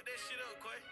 Fuck that shit up, Quay.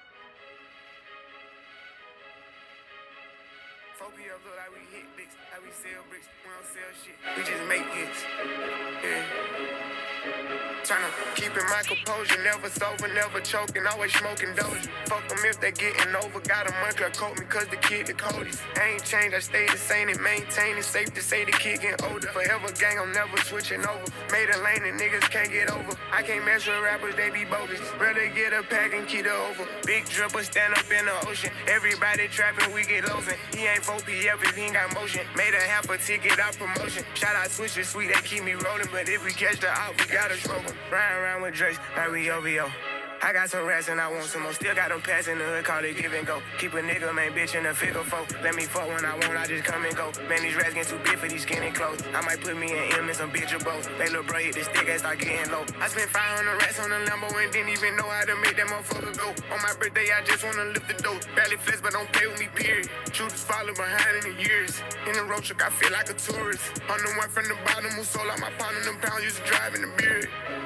4P look like we hit bricks, like we sell bricks. We don't sell shit, we just make hits. Yeah. Tryna keep in my composure, never sober, never choking, always smoking doja. Fuck them if they getting over, got a monkey coat me cause the kid the coldest. I ain't changed, I stay the same and maintain it. Safe to say the kid getting older. Forever gang, I'm never switching over. Made a lane and niggas can't get over. I can't mess with rappers, they be bogus. Rather get a pack and keep it over. Big dripper stand up in the ocean. Everybody trapping, we get losing. He ain't 4PF if he ain't got motion. Made a half a ticket out promotion. Shout out Switcher Sweet, they keep me rolling. But if we catch the out, we gotta smoke 'em. Riding around with Drakes like we OVO. I got some rats and I want some more. Still got them pass in the hood, call it give and go. Keep a nigga, main bitch in the figure four. Let me fuck when I want, I just come and go. Man, these rats getting too big for these skinny clothes. I might put me an M and some bitch or both. They little bro hit the stick and start getting low. I spent 500 rats on a Lambo and didn't even know how to make that motherfucker go. On my birthday, I just wanna lift the dough. Barely flex, but don't play with me, period. Shooters follow behind in the years. In the road truck, I feel like a tourist. I'm the one from the bottom who sold out my pound and them pounds used to drive in the beard.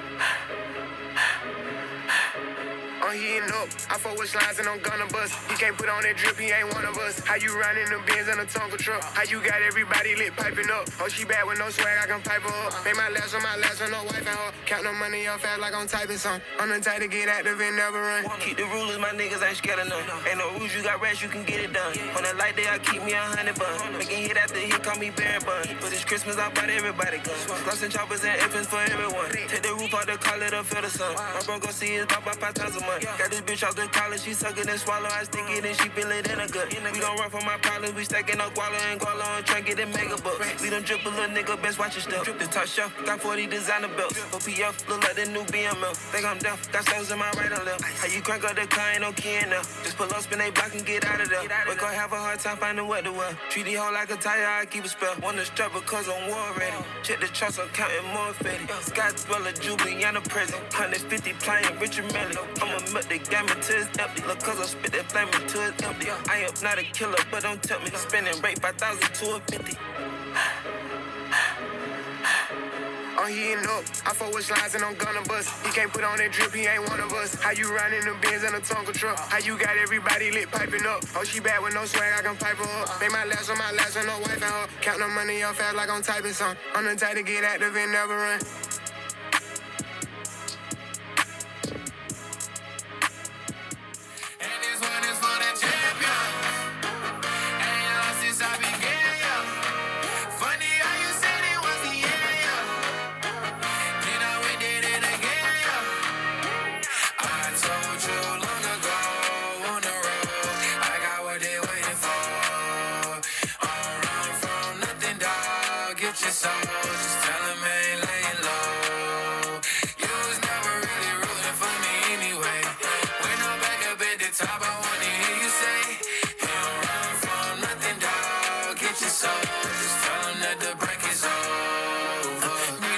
I'm heating up, I fuck with slides and I'm gonna bust. He can't put on that drip, he ain't one of us. How you riding the Benz in a Tonka truck? How you got everybody lit piping up? Oh, she bad with no swag, I can pipe her up. Make my last one, no wife and her. Count no money up fast like I'm typing some. I'm the type to get active and never run. Keep the rulers, my niggas ain't scared of none. Ain't no rules, you got rats, you can get it done. On that light day, I keep me 100 bun. Making hit after hit, call me Barry Bun. But it's Christmas, I bought everybody guns. Gloss and choppers and F's for everyone. Take the roof out the call it up, feel the sun. My bro gon' see his pop 5 times a month. Got this bitch off the collar, she suck it and swallow. I stick it and she feel it in her gut. We gon' run from my problems, we stacking up guala and guala and try get it mega bucks. We don't drip a little nigga, best watch your step. Drip the top shelf, got 40 designer belts. OPF, look like the new BML. Think I'm deaf, got stones in my right and left. How you crank up the car, ain't no key in there. Just pull up, spin they block and get out of there. We gon' have a hard time finding what to wear. Treat the hoe like a tire, I keep a spell. Wanna strap because I'm war ready. Check the charts, I'm counting more fatty. Scott Dweller, Juliana present. 150 playing Richard Melly. I'ma milk the game until it's empty. Look, cause I spit that flame until it's empty. I am not a killer, but don't tell me. Spending rate 5,000 to a 50. I'm heating up, I fuck with slides and I'm gonna bust. He can't put on that drip, he ain't one of us. How you riding the Benz in a Tonka truck? How you got everybody lit piping up? Oh, she bad with no swag, I can pipe her up. Make my last one, no wife and her. Count no money up fast like I'm typing some. I'm the type to get active and never run. Get your soul, just tell him I ain't laying low. You was never really rooting for me anyway. When I'm back up at the top, I wanna hear you say, you don't run from nothing, dog. Get your soul, just tell him that the break is over. Need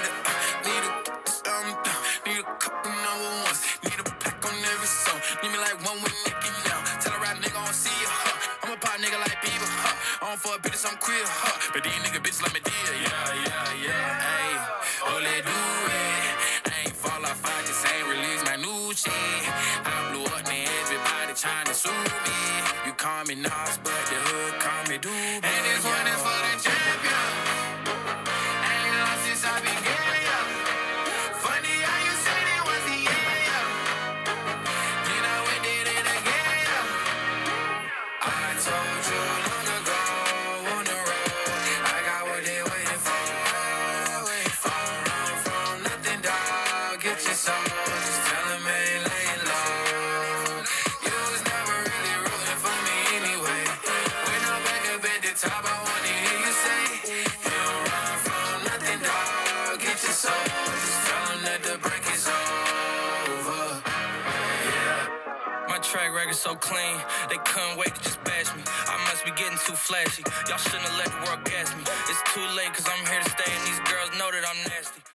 a couple number ones. Need a pack on every song. Need me like one with Nicky now. Tell a rap nigga I don't see you, huh? I'm a pop nigga like Bieber, huh? I don't fuck bitches, I'm queer, huh? But these nigga bitches like me deal, yeah, ayy. Oh, let do it. I ain't fall off, I just ain't release my new shit. I blew up, man, everybody trying to sue me. You call me Nas, but the hood call me Doobie. And this one is for the champion. Ain't lost since I began, yeah. Funny how you said it was the end, yeah. Then I went did it again, yeah. I told you long ago on the road, I got what they waiting for. Don't run from nothing, dog. Get your soul, just tell him I ain't laying low. You was never really rooting for me anyway. When I'm back up at the top, I wanna hear you say, you don't run from nothing, dog. Get your soul, just tell him that the break is over. My track record so clean, they couldn't wait to just bash me. I must be getting too flashy. Y'all shouldn't have let the world gas me. It's too late, cause I'm here to stay, and these girls know that I'm nasty.